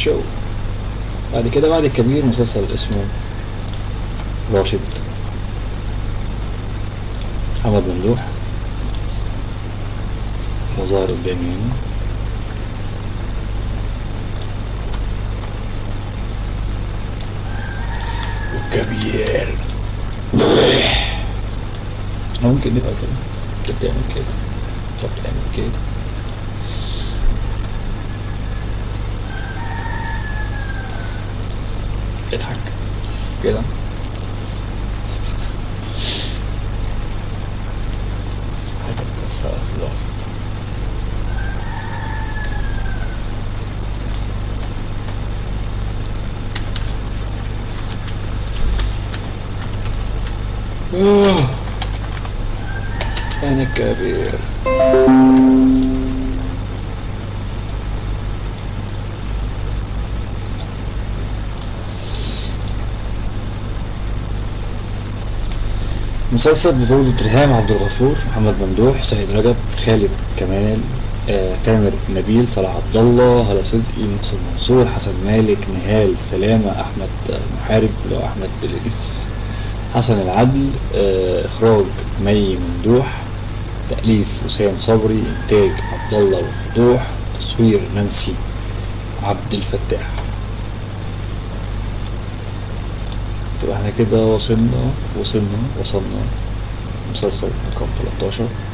شو. بعد كده بعد الكبير مسلسل اسمه راشد، محمد ممدوح هو ظاهر قدامي هنا. والكبير ممكن نبقى كده، طب تعمل كده، طب تعمل كده. اضحك كده. حاجة بس ضعف. أنا كبير. مسلسل بطولة ريهام عبد الغفور، محمد ممدوح، سيد رجب، خالد كمال، تامر نبيل، صلاح عبد الله، هلا صدقي، نصر منصور، حسن مالك، نهال سلامة، أحمد محارب، أحمد بلقيس، حسن العدل، إخراج مي ممدوح، تأليف وسام صبري، إنتاج عبد الله وفتوح، تصوير نانسي عبد الفتاح. طب احنا كده وصلنا مسلسل رقم 13.